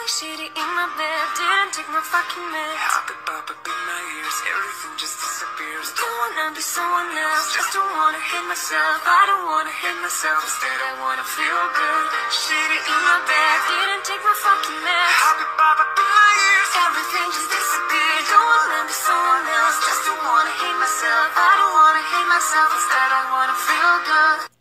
Shitty in my bed, didn't take my fucking meds. Pop up in my ears, everything just disappears. Don't wanna be someone else, just don't wanna hate myself. I don't wanna hate myself, instead I wanna feel good. Shitty in my bed, didn't take my fucking meds. Pop up in my ears, everything just disappears. Don't wanna be someone else, just don't wanna hate myself. I don't wanna hate myself, instead I wanna feel good.